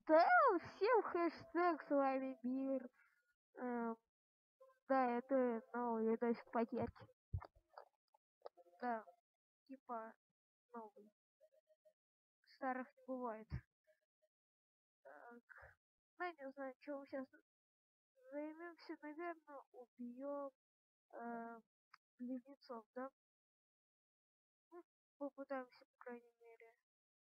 Да, всем хэштег с вами мир. Эм, да, это новый видосик потерки. Да, типа новый. Старых не бывает. Так, ну, я не знаю, чем мы сейчас займемся. Наверное, убьем близнецов, да? Ну, попытаемся, по крайней мере.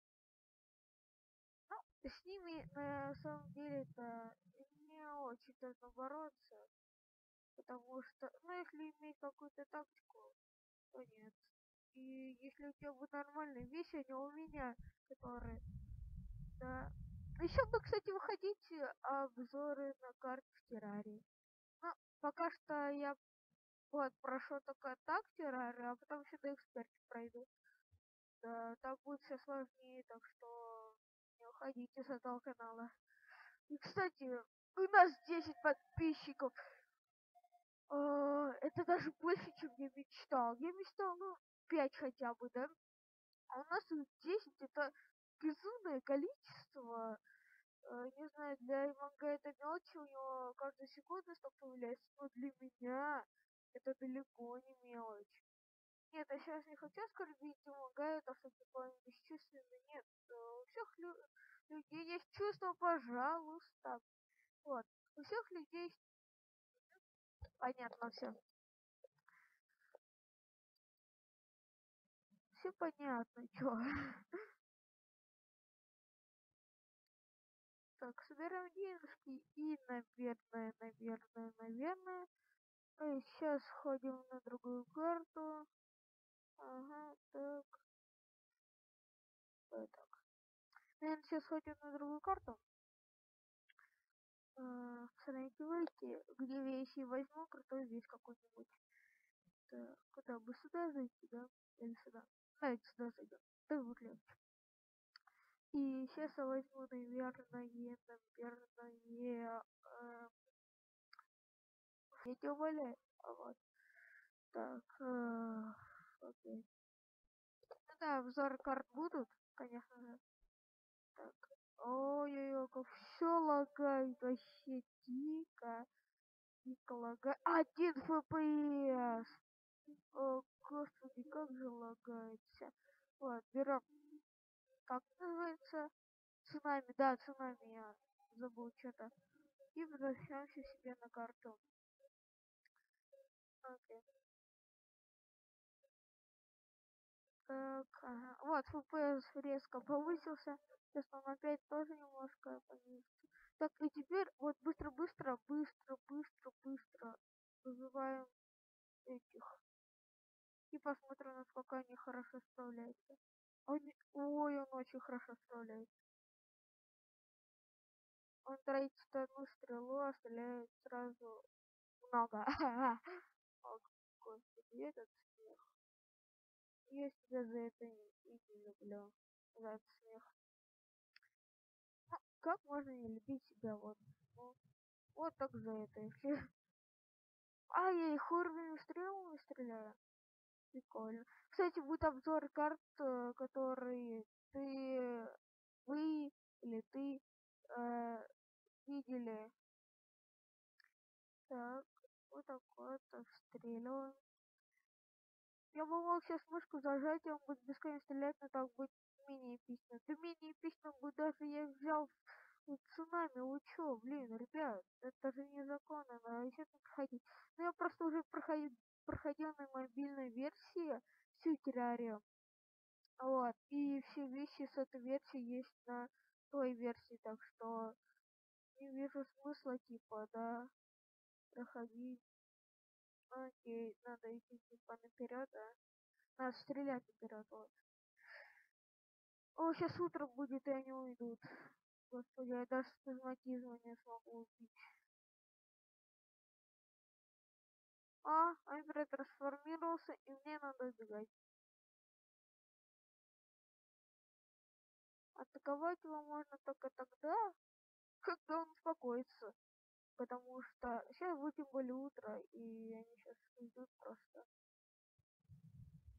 Ну, с ними на самом деле-то не очень трудно бороться. Потому что, ну, если иметь какую-то тактику, то нет. И если у тебя будут нормальные вещи, а не у меня, которые, да. Еще бы, кстати, выходить обзоры на карты в террарии. Ну, пока что я вот прошел только так террарию, а потом еще до эксперта пройду. Да, там будет все сложнее, так что не уходите с этого канала. И, кстати, у нас 10 подписчиков. Это даже больше, чем я мечтал. Я мечтал, ну, 5 хотя бы, да? А у нас их 10, это безумное количество. Не знаю, для МНГ это мелочи, у него каждую секунду что появляется, но для меня это далеко не мелочь. Нет, я сейчас не хочу оскорбить МНГ, это что типа он бесчувственный. Нет, у всех людей есть чувство, пожалуйста. Вот. У всех людей есть... Понятно все. Все понятно, чё. Так, собираем денежки и, наверное, сейчас сходим на другую карту. Ага, так, так. Наверное, сейчас сходим на другую карту. Сравнивайте, где вещи возьму, крутой вещь какой-нибудь. Так, куда бы сюда зайти, да? Или сюда? Давайте сюда зайдем. Так будет легче. И сейчас я возьму, наверное, я тебя умоляю. Вот. Так, окей. Ну да, обзоры карт будут, конечно же. Так. Ой-ой-ой, как все лагает вообще дико. Дико лагает. 1 FPS! О, господи, как же лагается. Вот, берем. Как называется? Цунами, да, цунами, я забыл что-то. И возвращаемся себе на карту. Окей. Так, ага. Вот, FPS резко повысился. Сейчас он опять тоже немножко понизится. Так, и теперь вот быстро вызываем этих. И посмотрим, насколько они хорошо справляются. Ой, он очень хорошо справляется. Он тратит одну стрелу, а стреляет сразу много. О, господи, этот смех. Я себя за это и не люблю. За этот смех. Как можно не любить себя вот? Ну, вот так за это. Если... А, я их уровень стрелами стреляю. Прикольно. Кстати, будет обзор карт, которые вы или ты видели. Так, вот так вот обстреливаем. Я бы мог сейчас мышку зажать, и он будет бесконечно стрелять, но так будет менее эпично. Да менее эпично будет даже я взял цунами, вы чё, блин, ребят, это же незаконно, надо еще не проходить. Ну я просто уже проходил на мобильной версии всю террарию. Вот, и все вещи с этой версии есть на той версии, так что не вижу смысла, типа, да, проходить. Окей, надо идти типа наперед, да. Надо стрелять наперед, вот. О, сейчас утро будет, и они уйдут. Господи, я даже спазматизма не смогу убить. Альбред трансформировался, и мне надо убегать. Атаковать его можно только тогда, когда он успокоится. Потому что сейчас будет тем более утро, и они сейчас идут просто.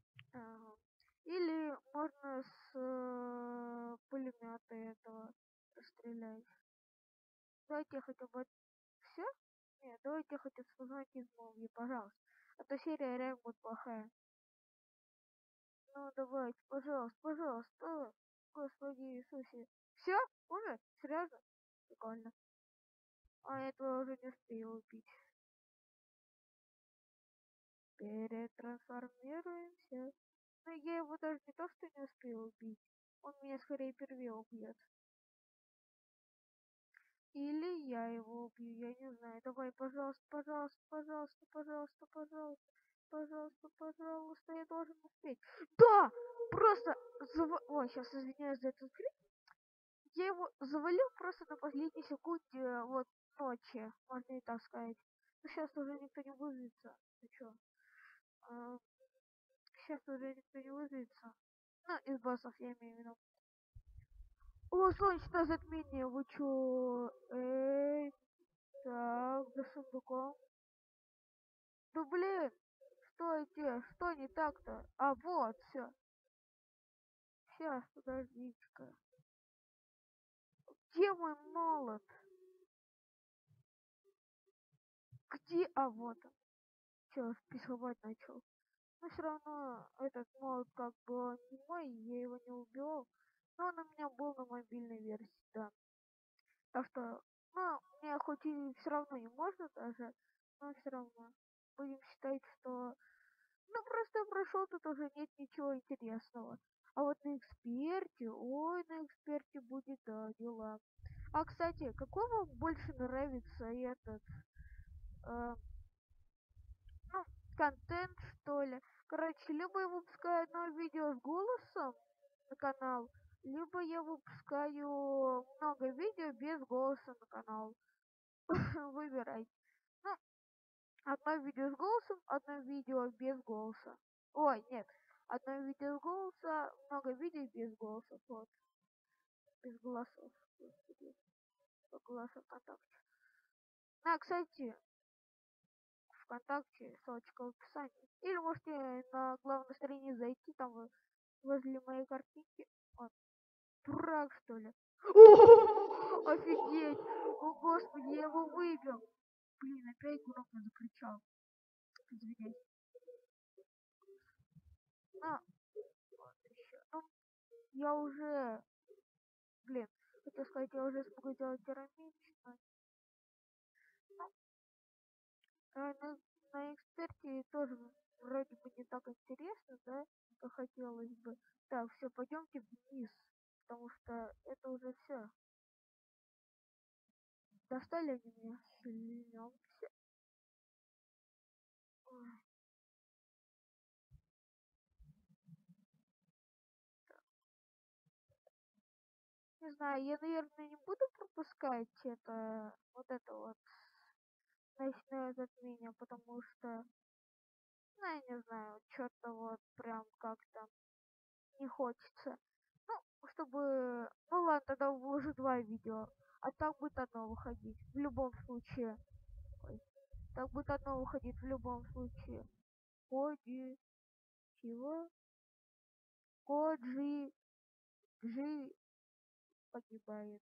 Ага. Или можно с пулемета этого. расстреляюсь. Давайте хотя бы все? Нет, давайте хотя бы узнать из Молвии, пожалуйста. А то серия реально будет плохая. Ну давайте, пожалуйста, пожалуйста. Господи Иисусе. Все? Уже? Серьезно? Прикольно. А этого уже не успею убить. Перетрансформируемся. Но я его даже не то что не успею убить. Он меня скорее первее убьет. Или я его убью, я не знаю. Давай, пожалуйста, пожалуйста, пожалуйста, пожалуйста, пожалуйста. Пожалуйста, пожалуйста, я должен успеть. Да! Просто Ой, сейчас извиняюсь за этот крик. Я его завалил просто на последней секунде, вот, ночи, можно и так сказать. Но сейчас уже никто не вызовется. Ты чё? Сейчас уже никто не вызовется. Ну, из боссов я имею в виду. О, солнечное затмение, вы чё? Эй, так, за сундуком. Да блин, стойте, что не так-то? А, вот, все. Сейчас, подождите-ка. Где мой молот? Где? А, вот он. Все, списывать начал. Но все равно этот молот как бы он не мой, я его не убил. Но он у меня был на мобильной версии, да. Так что, ну, мне хоть и все равно не можно даже, но все равно. Будем считать, что ну просто прошел, тут уже нет ничего интересного. А вот на эксперте, ой, на эксперте будет, да, дела. А, кстати, какой вам больше нравится этот, э, ну, контент, что ли? Короче, либо я выпускаю одно видео с голосом на канал, либо я выпускаю много видео без голоса на канал. Выбирай. Ну, одно видео с голосом, одно видео без голоса. Ой, нет. Одно видео с голоса, много видео без голоса. Вот. Без голосов. Господи. Голоса ВКонтакте. А, кстати, ВКонтакте ссылочка в описании. Или можете на главной странице зайти, там возле моей картинки. Вот. Дурак, что ли? Офигеть! О, господи, я его выбил. Блин, опять громко закричал. Извиняюсь. А, вот еще. Ну, я уже, блин, хотел сказать, я уже смогу делать керамично. Ну, на эксперте тоже вроде бы не так интересно, да, как хотелось бы. Так, все, пойдемте вниз, потому что это уже все. Достали они меня, шлемемся. Не знаю, я, наверное, не буду пропускать вот это вот ночное затмение, потому что, ну, я не знаю, что-то вот прям как-то не хочется. Ну, чтобы... Ну ладно, тогда выложу два видео. А так будет одно выходить. В любом случае. Ой. Так будет одно выходить в любом случае. Коди. Чего? Коджи. Джи погибает.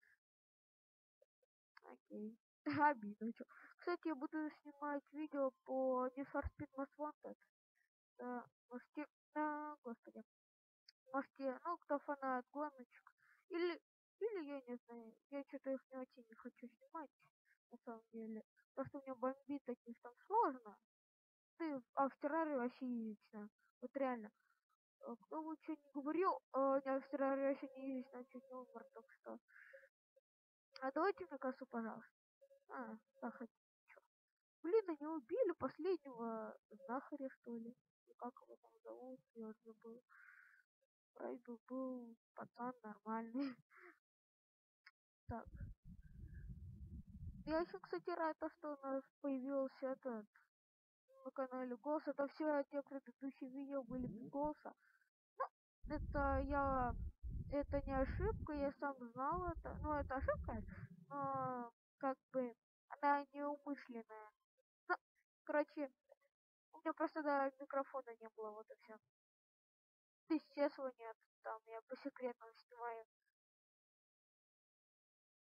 Окей. Обидно. Чё. Кстати, я буду снимать видео по Need for Speed Most Wanted. Да, можете... Да, господи. Можете, ну, кто фанат гоночек. Или, или я не знаю, я что-то их не очень не хочу снимать, на самом деле. Потому что у меня бомбит таких там сложно. Ты, а в терраре вообще яично. Вот реально. Кто бы что не говорил, я в терраре вообще не яично, чуть не умер только что. А давайте мне косу, пожалуйста. А, да, хоть. Чё. Блин, они убили последнего знахаря, что ли. И как его там зовут, я уже забыл. Вроде был пацан нормальный. Так. Я еще, кстати, рад, то, что у нас появился этот на канале голос. Это все те предыдущие видео были без голоса. Ну, это не ошибка, я сам знал это. Ну, это ошибка, но как бы она неумышленная. Ну, короче, у меня просто до микрофона не было, вот и все. Естественно, нет, там я по секретному снимаю.